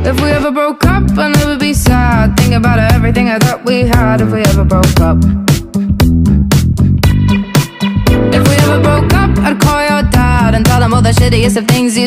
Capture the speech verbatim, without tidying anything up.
If we ever broke up, I'd never be sad. Think about everything I thought we had. If we ever broke up, if we ever broke up, I'd call your dad and tell him all the shittiest of things you